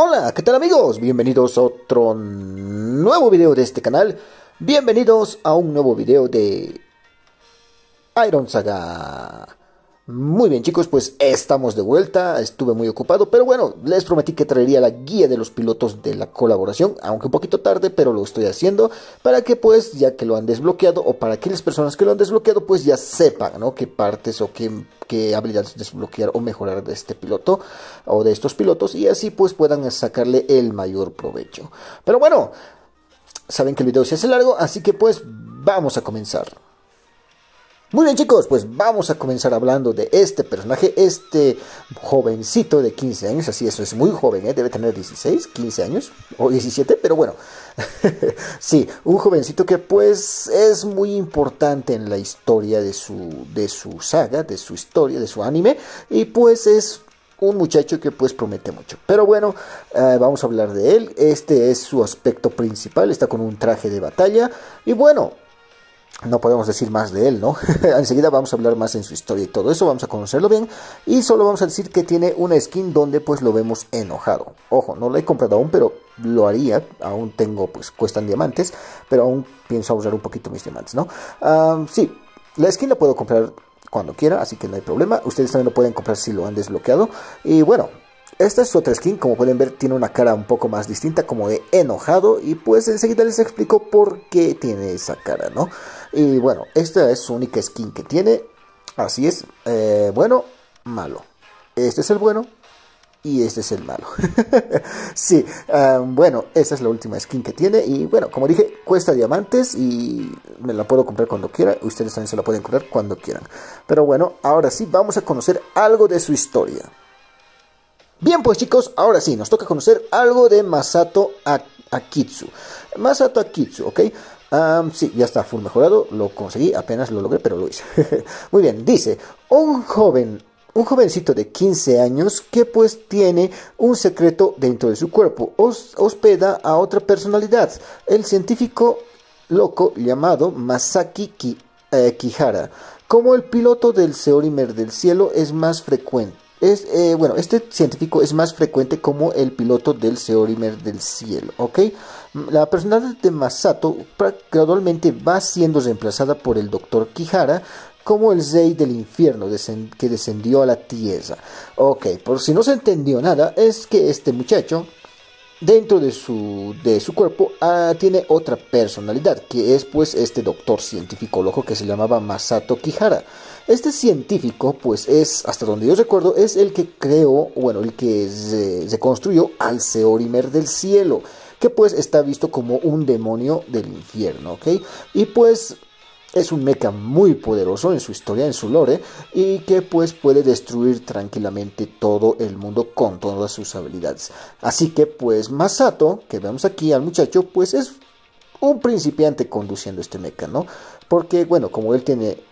Hola, ¿qué tal amigos? Bienvenidos a otro nuevo video de este canal. Bienvenidos a un nuevo video de Iron Saga. Muy bien chicos, pues estamos de vuelta. Estuve muy ocupado, pero bueno, les prometí que traería la guía de los pilotos de la colaboración, aunque un poquito tarde, pero lo estoy haciendo para que pues, ya que lo han desbloqueado, o para aquellas personas que lo han desbloqueado, pues ya sepan, ¿no? Qué partes o qué habilidades desbloquear o mejorar de este piloto o de estos pilotos, y así pues puedan sacarle el mayor provecho. Pero bueno, saben que el video se hace largo, así que pues vamos a comenzar. Muy bien chicos, pues vamos a comenzar hablando de este personaje, este jovencito de 15 años, así eso es muy joven, debe tener 16, 15 años o 17, pero bueno, sí, un jovencito que pues es muy importante en la historia de su saga, de su historia, de su anime, y pues es un muchacho que pues promete mucho. Pero bueno, vamos a hablar de él. Este es su aspecto principal, está con un traje de batalla y bueno, no podemos decir más de él, ¿no? Enseguida vamos a hablar más en su historia y todo eso, vamos a conocerlo bien. Y solo vamos a decir que tiene una skin donde pues lo vemos enojado. Ojo, no lo he comprado aún, pero lo haría. Aún tengo, pues cuestan diamantes, pero aún pienso ahorrar un poquito mis diamantes, ¿no? Sí, la skin la puedo comprar cuando quiera, así que no hay problema. Ustedes también lo pueden comprar si lo han desbloqueado. Y bueno, esta es su otra skin, como pueden ver tiene una cara un poco más distinta, como de enojado, y pues enseguida les explico por qué tiene esa cara, ¿no? Y bueno, esta es su única skin que tiene, así es, bueno, malo. Este es el bueno y este es el malo. Sí, bueno, esta es la última skin que tiene y bueno, como dije, cuesta diamantes y me la puedo comprar cuando quiera, ustedes también se la pueden comprar cuando quieran. Pero bueno, ahora sí, vamos a conocer algo de su historia. Bien pues chicos, ahora sí, nos toca conocer algo de Masato Akitsu. Masato Akitsu, ¿ok? Sí, ya está full mejorado, lo conseguí, apenas lo logré, pero lo hice. Muy bien, dice, un jovencito de 15 años que pues tiene un secreto dentro de su cuerpo, hospeda a otra personalidad, el científico loco llamado Masaki Kihara. Como el piloto del Seorimer del cielo es más frecuente. Bueno, este científico es más frecuente como el piloto del Seorimer del cielo, ¿ok? La personalidad de Masato gradualmente va siendo reemplazada por el Dr. Kihara como el rey del infierno que descendió a la tierra. Ok, por si no se entendió nada, es que este muchacho dentro de su cuerpo tiene otra personalidad, que es pues este doctor científico loco que se llamaba Masato Kihara. Este científico pues es, hasta donde yo recuerdo, es el que creó, bueno, el que se construyó al Seorimer del cielo, que pues está visto como un demonio del infierno, ¿ok? Y pues es un mecha muy poderoso en su historia, en su lore, y que pues puede destruir tranquilamente todo el mundo con todas sus habilidades. Así que pues Masato, que vemos aquí al muchacho, pues es un principiante conduciendo este mecha, ¿no? Porque bueno, como él tiene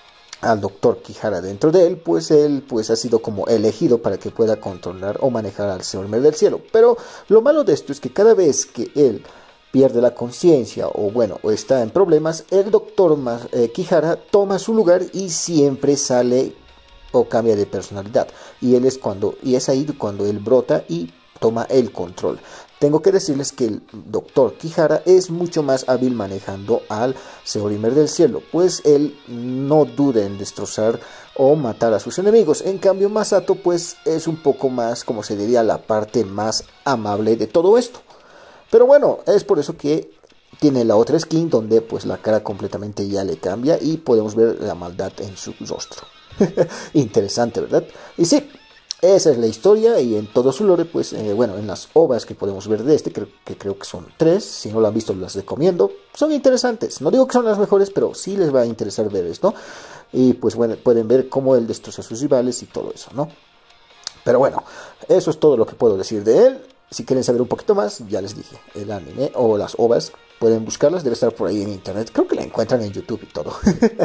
al Dr. Kihara dentro de él pues ha sido como elegido para que pueda controlar o manejar al Seorimer del cielo. Pero lo malo de esto es que cada vez que él pierde la conciencia o bueno, o está en problemas, el doctor Kihara toma su lugar y siempre sale o cambia de personalidad. Y es ahí cuando él brota y toma el control. Tengo que decirles que el doctor Kihara es mucho más hábil manejando al Seorimer del cielo, pues él no duda en destrozar o matar a sus enemigos. En cambio Masato pues es un poco más, como se diría, la parte más amable de todo esto. Pero bueno, es por eso que tiene la otra skin donde pues la cara completamente ya le cambia y podemos ver la maldad en su rostro. Interesante, ¿verdad? Y sí, esa es la historia y en todo su lore, pues bueno, en las ovas que podemos ver de este, que creo que son 3, si no lo han visto las recomiendo, son interesantes. No digo que son las mejores, pero sí les va a interesar ver esto. Y pues bueno, pueden ver cómo él destroza a sus rivales y todo eso, ¿no? Pero bueno, eso es todo lo que puedo decir de él. Si quieren saber un poquito más, ya les dije, el anime o las ovas, pueden buscarlas, debe estar por ahí en internet, creo que la encuentran en YouTube y todo.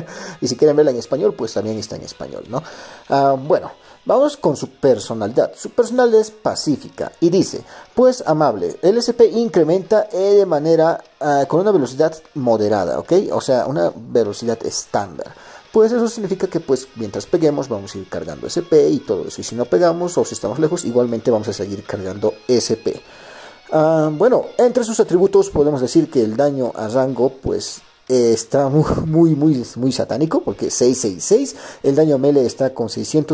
Y si quieren verla en español, pues también está en español, ¿no? Bueno, vamos con su personalidad. Su personalidad es pacífica y dice, pues amable, el SP incrementa de manera, con una velocidad moderada, ¿ok? O sea, una velocidad estándar. pues eso significa que pues mientras peguemos vamos a ir cargando SP y todo eso. Y si no pegamos o si estamos lejos, igualmente vamos a seguir cargando SP. Bueno, entre sus atributos podemos decir que el daño a rango pues está muy satánico, porque 666. El daño a melee está con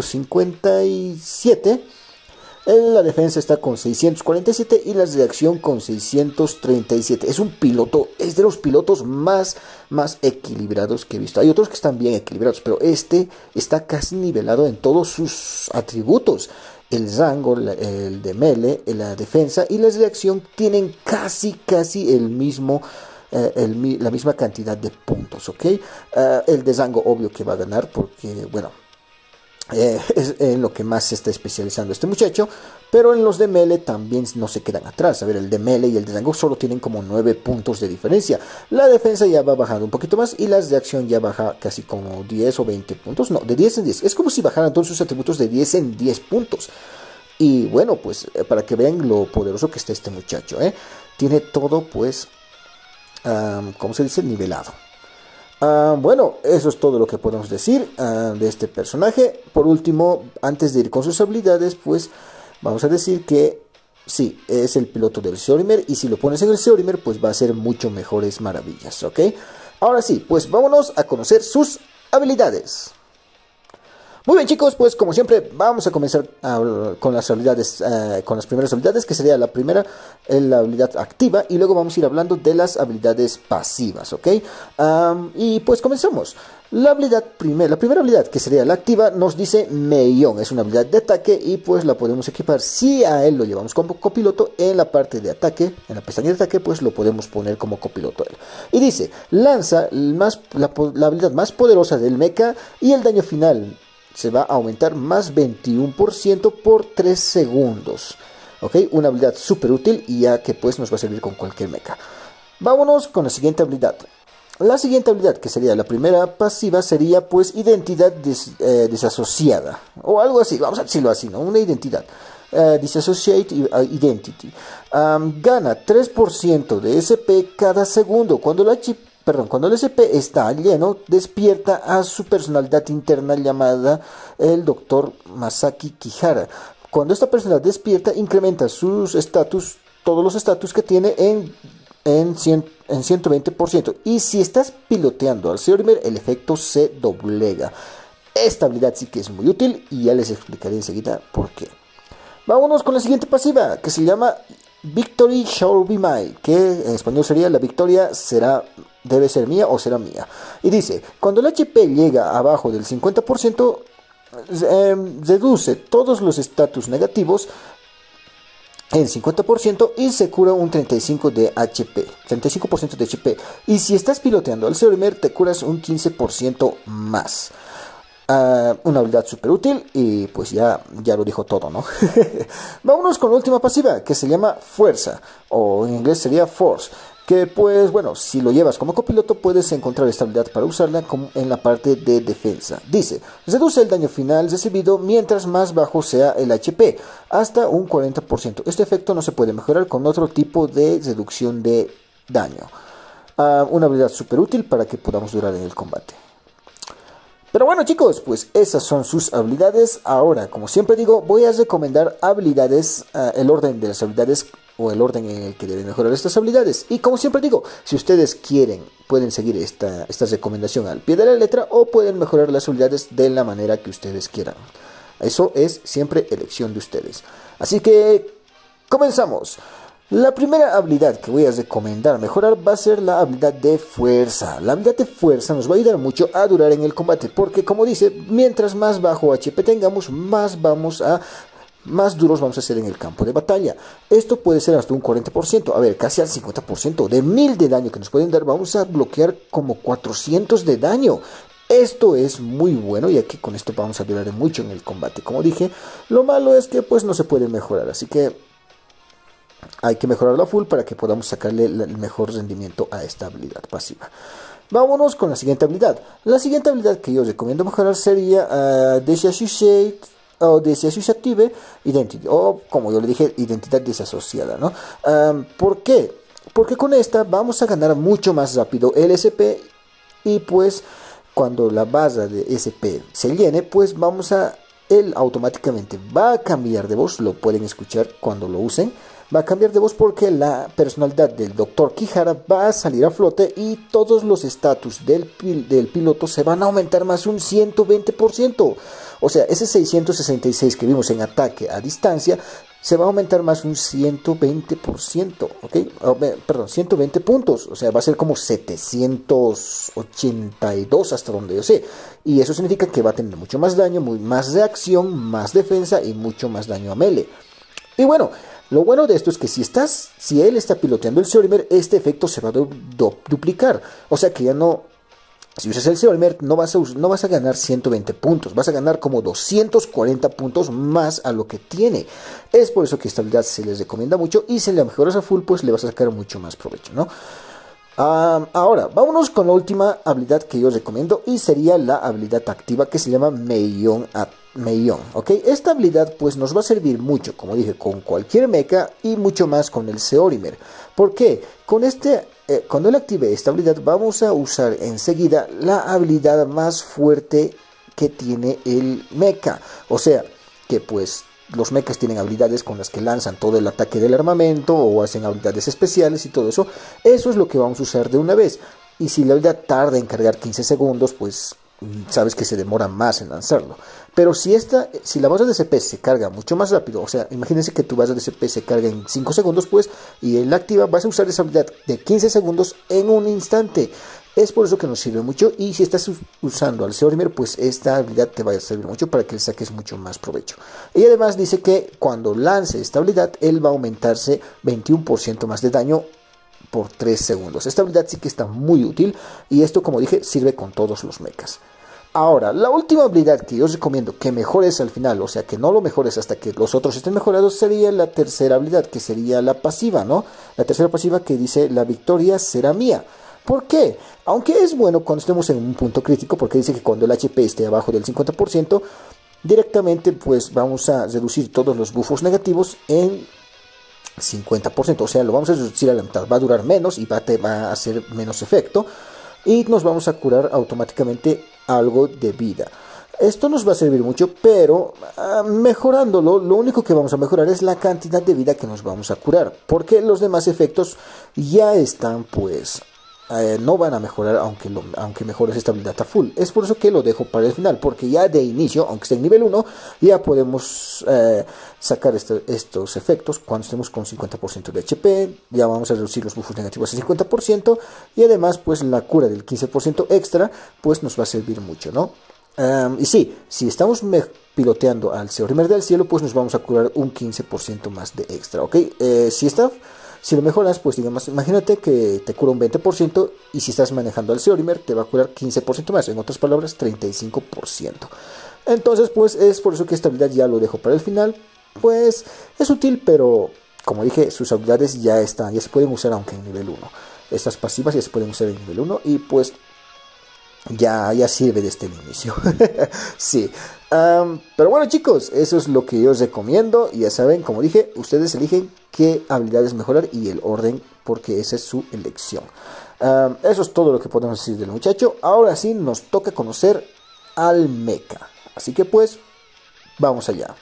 657. La defensa está con 647 y la reacción con 637. Es un piloto, es de los pilotos más equilibrados que he visto. Hay otros que están bien equilibrados, pero este está casi nivelado en todos sus atributos. El rango, el de melee, la defensa y la reacción tienen casi el mismo, la misma cantidad de puntos, ¿ok? El de rango obvio que va a ganar porque, bueno, es en lo que más se está especializando este muchacho, pero en los de melee también no se quedan atrás. A ver, el de melee y el de rango solo tienen como 9 puntos de diferencia. La defensa ya va bajando un poquito más y la reacción ya baja casi como 10 o 20 puntos. No, de 10 en 10. Es como si bajaran todos sus atributos de 10 en 10 puntos. Y bueno, pues para que vean lo poderoso que está este muchacho, tiene todo pues, ¿cómo se dice? Nivelado. Bueno, eso es todo lo que podemos decir de este personaje. Por último, antes de ir con sus habilidades, pues vamos a decir que sí, es el piloto del Seorimer. Y si lo pones en el Seorimer, pues va a hacer mucho mejores maravillas, ¿ok? Ahora sí, pues vámonos a conocer sus habilidades. Muy bien, chicos, pues como siempre vamos a comenzar con las habilidades, con las primeras habilidades, que sería la primera, la habilidad activa, y luego vamos a ir hablando de las habilidades pasivas, ¿ok? Y pues comenzamos. La primera habilidad, que sería la activa, nos dice Meion, es una habilidad de ataque y pues la podemos equipar. Si a él lo llevamos como copiloto, en la parte de ataque, en la pestaña de ataque, pues lo podemos poner como copiloto a él. Y dice, lanza la habilidad más poderosa del mecha y el daño final se va a aumentar más 21% por 3 segundos. ¿Ok? Una habilidad súper útil y ya que pues nos va a servir con cualquier mecha. Vámonos con la siguiente habilidad. La siguiente habilidad, que sería la primera pasiva, sería pues identidad desasociada. O algo así, vamos a decirlo así, ¿no? Una identidad. Disassociate Identity. Gana 3% de SP cada segundo. Cuando el SP está lleno, despierta a su personalidad interna llamada el Dr. Masaki Kihara. Cuando esta persona despierta, incrementa sus estatus, todos los estatus que tiene en 120%. Y si estás piloteando al Seorimer, el efecto se doblega. Esta habilidad sí que es muy útil y ya les explicaré enseguida por qué. Vámonos con la siguiente pasiva, que se llama Victory Shall Be Mine, que en español sería la victoria debe ser mía o será mía. Y dice, cuando el HP llega abajo del 50%, reduce todos los estatus negativos en 50% y se cura un 35% de HP. Y si estás piloteando al Seorimer, te curas un 15% más. Una habilidad súper útil y pues ya lo dijo todo, ¿no? Vámonos con la última pasiva, que se llama Fuerza, o en inglés sería Force, que pues bueno, si lo llevas como copiloto puedes encontrar esta habilidad para usarla en la parte de defensa. Dice, reduce el daño final recibido mientras más bajo sea el HP, hasta un 40%. Este efecto no se puede mejorar con otro tipo de reducción de daño. Una habilidad súper útil para que podamos durar en el combate. Pero bueno, chicos, pues esas son sus habilidades. Ahora, como siempre digo, voy a recomendar habilidades, el orden de las habilidades o el orden en el que deben mejorar estas habilidades. Y como siempre digo, si ustedes quieren, pueden seguir esta recomendación al pie de la letra o pueden mejorar las habilidades de la manera que ustedes quieran. Eso es siempre elección de ustedes. Así que, comenzamos. La primera habilidad que voy a recomendar mejorar va a ser la habilidad de fuerza. La habilidad de fuerza nos va a ayudar mucho a durar en el combate, porque como dice, mientras más bajo HP tengamos, más duros vamos a ser en el campo de batalla. Esto puede ser hasta un 40%, a ver, casi al 50%. De 1000 de daño que nos pueden dar, vamos a bloquear como 400 de daño. Esto es muy bueno, ya que con esto vamos a durar mucho en el combate. Como dije, lo malo es que pues no se puede mejorar, así que hay que mejorarlo a full para que podamos sacarle el mejor rendimiento a esta habilidad pasiva. Vámonos con la siguiente habilidad. La siguiente habilidad que yo recomiendo mejorar sería Disassociate o Disassociative Identity, o como yo le dije, identidad desasociada, ¿no? ¿Por qué? Porque con esta vamos a ganar mucho más rápido el SP y pues cuando la barra de SP se llene, pues él automáticamente va a cambiar de voz, lo pueden escuchar cuando lo usen, va a cambiar de voz porque la personalidad del Dr. Kihara va a salir a flote y todos los estatus del piloto se van a aumentar más un 120%. O sea, ese 666 que vimos en ataque a distancia se va a aumentar más un 120%, ¿ok? Perdón, 120 puntos, o sea, va a ser como 782 hasta donde yo sé. Y eso significa que va a tener mucho más daño, más reacción, más defensa y mucho más daño a melee. Y bueno, lo bueno de esto es que si él está piloteando el Seorimer, este efecto se va a duplicar. O sea que ya no... Si usas el Seorimer no vas a ganar 120 puntos, vas a ganar como 240 puntos más a lo que tiene. Es por eso que esta habilidad se les recomienda mucho y si la mejoras a full pues le vas a sacar mucho más provecho, ¿no? Ahora, vámonos con la última habilidad que yo recomiendo y sería la habilidad activa que se llama Meion, ¿ok? Esta habilidad pues nos va a servir mucho, como dije, con cualquier mecha y mucho más con el Seorimer. ¿Por qué? Cuando él active esta habilidad vamos a usar enseguida la habilidad más fuerte que tiene el mecha. O sea, que pues los mechas tienen habilidades con las que lanzan todo el ataque del armamento o hacen habilidades especiales y todo eso. Eso es lo que vamos a usar de una vez. Y si la habilidad tarda en cargar 15 segundos, pues sabes que se demora más en lanzarlo. Pero si la barra de CP se carga mucho más rápido, o sea, imagínense que tu barra de CP se carga en 5 segundos, pues, y él la activa, vas a usar esa habilidad de 15 segundos en un instante. Es por eso que nos sirve mucho y si estás usando al Seorimer, pues esta habilidad te va a servir mucho para que le saques mucho más provecho. Y además dice que cuando lance esta habilidad, él va a aumentarse 21% más de daño por 3 segundos. Esta habilidad sí que está muy útil y esto, como dije, sirve con todos los mechas. Ahora, la última habilidad que yo os recomiendo que mejores al final, o sea, que no lo mejores hasta que los otros estén mejorados, sería la tercera habilidad, que sería la pasiva, ¿no? La tercera pasiva que dice, la victoria será mía. ¿Por qué? Aunque es bueno cuando estemos en un punto crítico, porque dice que cuando el HP esté abajo del 50%, directamente pues vamos a reducir todos los buffos negativos en 50%, o sea, lo vamos a reducir a la mitad, va a durar menos y va a hacer menos efecto y nos vamos a curar automáticamente algo de vida. Esto nos va a servir mucho, pero mejorándolo, lo único que vamos a mejorar es la cantidad de vida que nos vamos a curar, porque los demás efectos ya están pues... no van a mejorar aunque mejores esta habilidad a full. Es por eso que lo dejo para el final, porque ya de inicio, aunque esté en nivel 1, ya podemos sacar estos efectos cuando estemos con 50% de HP. Ya vamos a reducir los buffos negativos al 50% y además pues la cura del 15% extra pues nos va a servir mucho, ¿no? Y sí, si estamos piloteando al Seorimer del cielo, pues nos vamos a curar un 15% más de extra, ¿ok? Si lo mejoras, pues digamos, imagínate que te cura un 20% y si estás manejando al Seorimer te va a curar 15% más, en otras palabras 35%. Entonces pues es por eso que esta habilidad ya lo dejo para el final, pues es útil, pero como dije, sus habilidades ya se pueden usar aunque en nivel 1. Estas pasivas ya se pueden usar en nivel 1 y pues ya sirve desde el inicio. Sí. Pero bueno chicos, eso es lo que yo os recomiendo. Y ya saben, como dije, ustedes eligen qué habilidades mejorar y el orden, porque esa es su elección. Eso es todo lo que podemos decir del muchacho. Ahora sí nos toca conocer al mecha. Así que pues, vamos allá.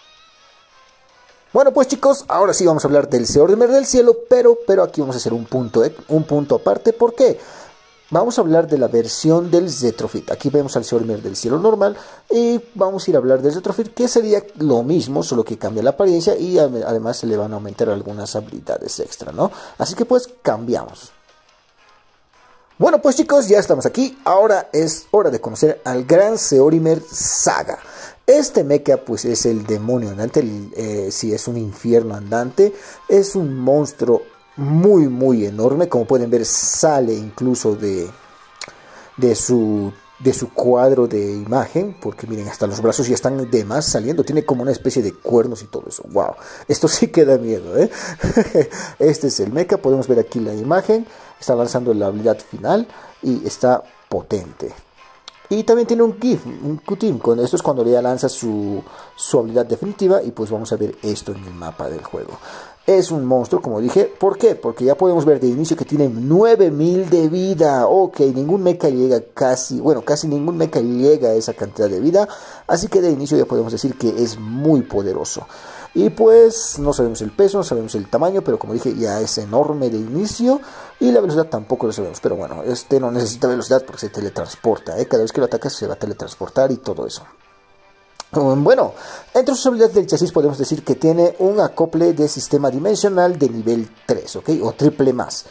Bueno pues chicos, ahora sí vamos a hablar del Seorimer del cielo, pero aquí vamos a hacer un punto aparte. ¿Por qué? Vamos a hablar de la versión del Retrofit. Aquí vemos al Seorimer del cielo normal y vamos a ir a hablar del Retrofit, que sería lo mismo, solo que cambia la apariencia y además se le van a aumentar algunas habilidades extra, ¿no? Así que pues cambiamos. Bueno pues chicos, ya estamos aquí. Ahora es hora de conocer al gran Seorimer Saga. Este mecha pues es el demonio andante, sí, es un infierno andante, es un monstruo muy enorme. Como pueden ver, sale incluso de su cuadro de imagen, porque miren, hasta los brazos ya están de más saliendo, tiene como una especie de cuernos y todo eso. Wow, esto sí que da miedo, ¿eh? Este es el mecha, podemos ver aquí la imagen, está lanzando la habilidad final y está potente. Y también tiene un Q-Team, con esto es cuando ya lanza su habilidad definitiva, y pues vamos a ver esto en el mapa del juego. Es un monstruo, como dije. ¿Por qué? Porque ya podemos ver de inicio que tiene 9000 de vida. Ok, ningún mecha llega casi ningún mecha llega a esa cantidad de vida. Así que de inicio ya podemos decir que es muy poderoso. Y pues no sabemos el peso, no sabemos el tamaño, pero como dije ya es enorme de inicio. Y la velocidad tampoco lo sabemos, pero bueno, este no necesita velocidad porque se teletransporta. Cada vez que lo atacas se va a teletransportar y todo eso. Bueno, entre sus habilidades del chasis podemos decir que tiene un acople de sistema dimensional de nivel 3, ¿ok? O triple más.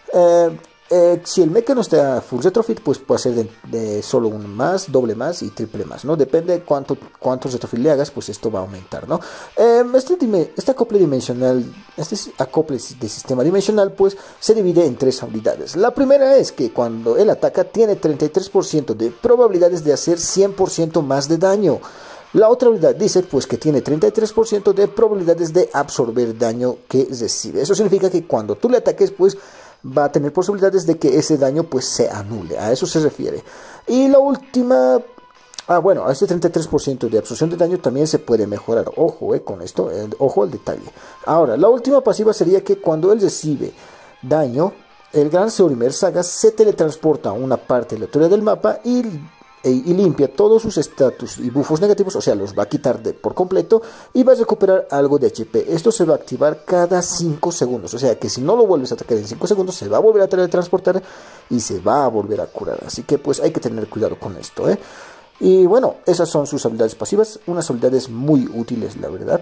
Si el mecha no está full retrofit, pues puede ser de solo un más, doble más y triple más, ¿no? Depende de cuántos retrofit le hagas, pues esto va a aumentar, ¿no? Este acople dimensional, este acople de sistema dimensional, pues se divide en tres habilidades. La primera es que cuando él ataca tiene 33% de probabilidades de hacer 100% más de daño. La otra habilidad dice pues que tiene 33% de probabilidades de absorber daño que recibe. Eso significa que cuando tú le ataques pues va a tener posibilidades de que ese daño pues se anule. A eso se refiere. Y la última... bueno, a este 33% de absorción de daño también se puede mejorar. Ojo con esto, ojo al detalle. Ahora, la última pasiva sería que cuando él recibe daño, el gran Seorimer Saga se teletransporta a una parte aleatoria del mapa y limpia todos sus estatus y buffos negativos, o sea, los va a quitar por completo y va a recuperar algo de HP. Esto se va a activar cada 5 segundos, o sea que si no lo vuelves a atacar en 5 segundos, se va a volver a teletransportar y se va a volver a curar. Así que pues hay que tener cuidado con esto, Y bueno, esas son sus habilidades pasivas, unas habilidades muy útiles, la verdad.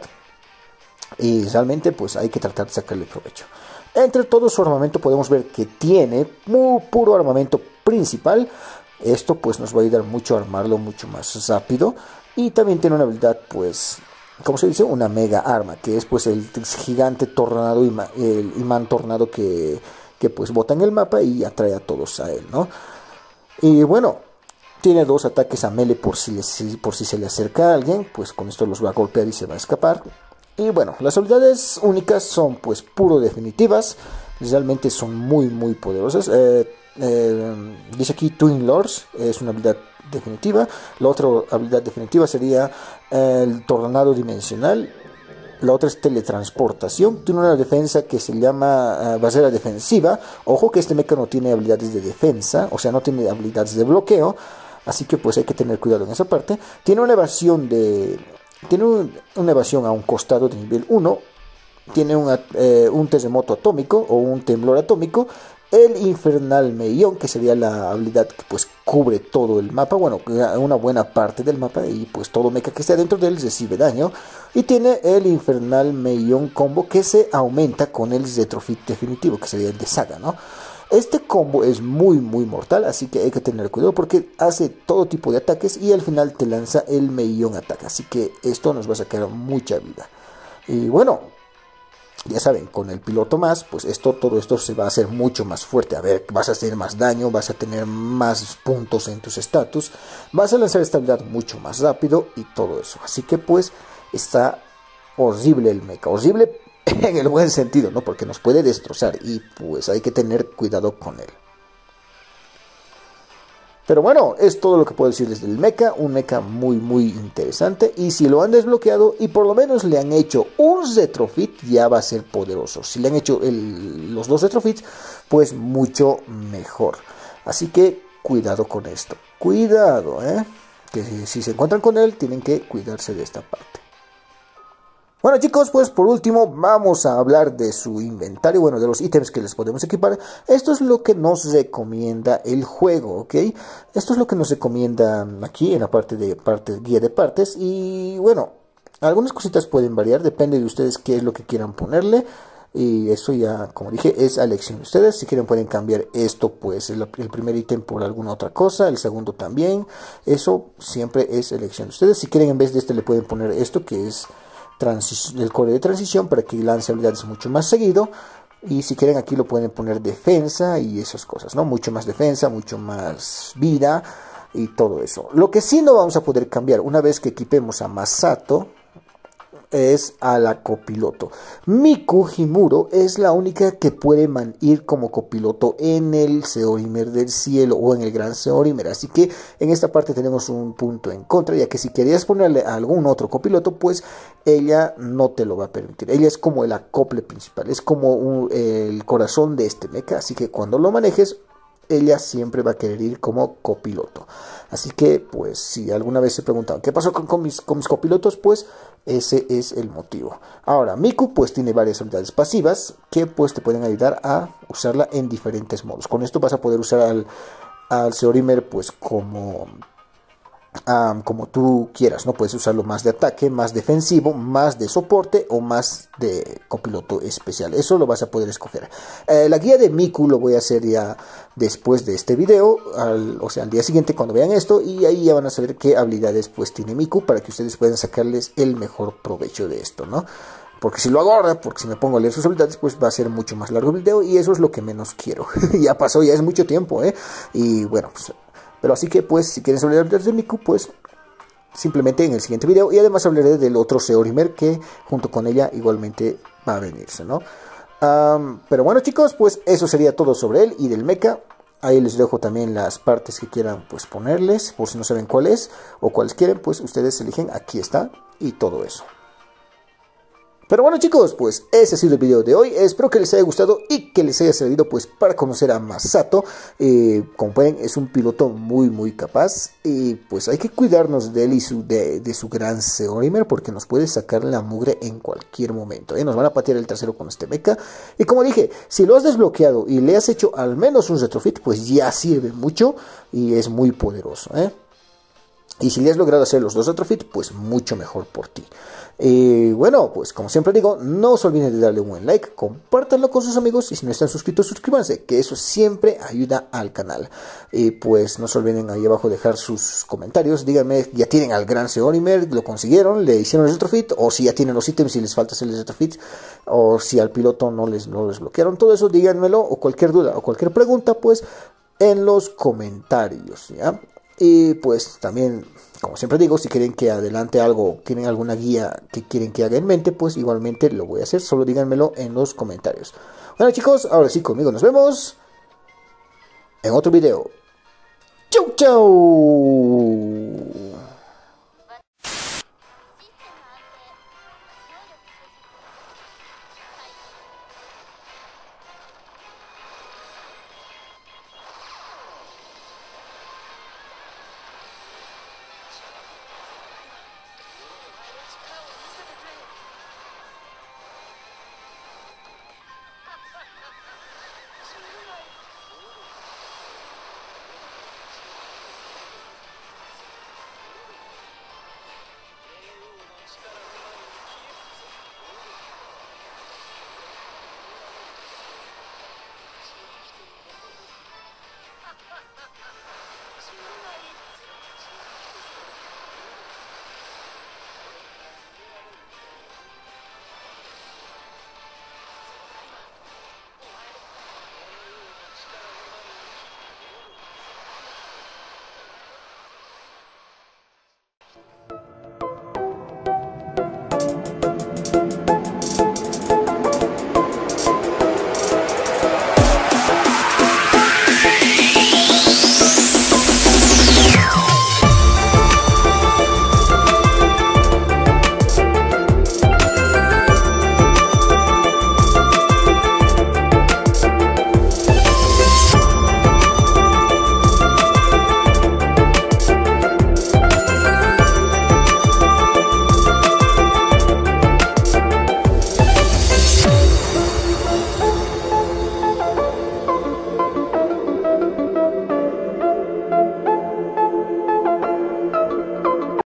Y realmente pues hay que tratar de sacarle provecho. Entre todo su armamento podemos ver que tiene puro armamento principal. Esto pues nos va a ayudar mucho a armarlo mucho más rápido. Y también tiene una habilidad pues, ¿cómo se dice? Una mega arma, que es pues el gigante tornado, el imán tornado que pues bota en el mapa y atrae a todos a él, ¿no? Y bueno, tiene dos ataques a melee por si se le acerca a alguien, pues con esto los va a golpear y se va a escapar. Y bueno, las habilidades únicas son pues puro definitivas, realmente son muy poderosas. Dice aquí Twin Lords, es una habilidad definitiva. La otra habilidad definitiva sería el tornado dimensional. La otra es teletransportación. Tiene una defensa que se llama barrera defensiva. Ojo que este mecha no tiene habilidades de defensa, o sea, no tiene habilidades de bloqueo. Así que pues hay que tener cuidado en esa parte. Tiene una evasión una evasión a un costado de nivel 1. Tiene un terremoto atómico o un temblor atómico. El infernal Meión, que sería la habilidad que pues cubre todo el mapa, bueno, una buena parte del mapa, y pues todo mecha que esté dentro de él recibe daño. Y tiene el infernal Meión combo, que se aumenta con el retrofit definitivo, que sería el de Saga, ¿no? Este combo es muy mortal, así que hay que tener cuidado porque hace todo tipo de ataques y al final te lanza el Meión ataque, así que esto nos va a sacar mucha vida. Y bueno, ya saben, con el piloto más, pues todo esto se va a hacer mucho más fuerte. A ver, vas a hacer más daño, vas a tener más puntos en tus estatus, vas a lanzar esta habilidad mucho más rápido y todo eso. Así que pues está horrible el mecha, horrible en el buen sentido, ¿no? Porque nos puede destrozar y pues hay que tener cuidado con él. Pero bueno, es todo lo que puedo decirles del mecha. Un mecha muy interesante. Y si lo han desbloqueado y por lo menos le han hecho un retrofit, ya va a ser poderoso. Si le han hecho los dos retrofits, pues mucho mejor. Así que cuidado con esto. Cuidado, que si se encuentran con él, tienen que cuidarse de esta parte. Bueno chicos, pues por último vamos a hablar de su inventario, bueno, de los ítems que les podemos equipar. Esto es lo que nos recomienda el juego, ¿ok? Esto es lo que nos recomienda aquí en la parte de guía de partes. Y bueno, algunas cositas pueden variar, depende de ustedes qué es lo que quieran ponerle. Y eso ya, como dije, es a elección de ustedes. Si quieren pueden cambiar esto, pues el primer ítem por alguna otra cosa, el segundo también. Eso siempre es elección de ustedes. Si quieren en vez de este le pueden poner esto que es el core de transición para que lance habilidades mucho más seguido. Y si quieren aquí lo pueden poner defensa y esas cosas, ¿no? Mucho más defensa, mucho más vida y todo eso. Lo que sí no vamos a poder cambiar una vez que equipemos a Masato, es a la copiloto. Miku Himuro es la única que puede ir como copiloto en el Seorimer del cielo o en el Gran Seorimer. Así que en esta parte tenemos un punto en contra, ya que si querías ponerle a algún otro copiloto, pues ella no te lo va a permitir. Ella es como el acople principal, es como el corazón de este mecha. Así que cuando lo manejes, ella siempre va a querer ir como copiloto. Así que, pues, si alguna vez se preguntan ¿qué pasó con mis copilotos? Pues ese es el motivo. Ahora, Miku pues tiene varias habilidades pasivas que pues te pueden ayudar a usarla en diferentes modos. Con esto vas a poder usar al Seorimer pues como tú quieras, ¿no? Puedes usarlo más de ataque, más defensivo, más de soporte o más de copiloto especial. Eso lo vas a poder escoger. La guía de Miku lo voy a hacer ya después de este video, o sea, al día siguiente cuando vean esto, y ahí ya van a saber qué habilidades pues tiene Miku para que ustedes puedan sacarles el mejor provecho de esto, ¿no? Porque si lo hago ahora, porque si me pongo a leer sus habilidades, pues va a ser mucho más largo el video y eso es lo que menos quiero. Ya pasó, ya es mucho tiempo, ¿eh? Y bueno, pues... Pero así que pues si quieren saber de Miku, pues simplemente en el siguiente video. Y además hablaré del otro Seorimer que junto con ella igualmente va a venirse, ¿no? Pero bueno chicos, pues eso sería todo sobre él y del mecha. Ahí les dejo también las partes que quieran pues ponerles, por si no saben cuál es o cuáles quieren, pues ustedes eligen, aquí está y todo eso. Pero bueno chicos, pues ese ha sido el video de hoy. Espero que les haya gustado y que les haya servido pues para conocer a Masato. Como pueden, es un piloto muy capaz. Y pues hay que cuidarnos de él y de su gran Seorimer, porque nos puede sacar la mugre en cualquier momento. Nos van a patear el trasero con este mecha. Y como dije, si lo has desbloqueado y le has hecho al menos un retrofit, pues ya sirve mucho y es muy poderoso, Y si le has logrado hacer los dos retrofit, pues mucho mejor por ti. Bueno, pues como siempre digo, no se olviden de darle un buen like, compártanlo con sus amigos y si no están suscritos, suscríbanse, que eso siempre ayuda al canal. Pues no se olviden ahí abajo dejar sus comentarios, díganme, ya tienen al gran Seorimer, lo consiguieron, le hicieron el retrofit, o si ya tienen los ítems y les falta hacer el retrofit, o si al piloto no les bloquearon, todo eso díganmelo, o cualquier duda o cualquier pregunta, pues en los comentarios, ¿ya? Y pues también, como siempre digo, si quieren que adelante algo, tienen alguna guía que quieren que haga en mente, pues igualmente lo voy a hacer, solo díganmelo en los comentarios. Bueno chicos, ahora sí conmigo nos vemos en otro video. ¡Chau, chau!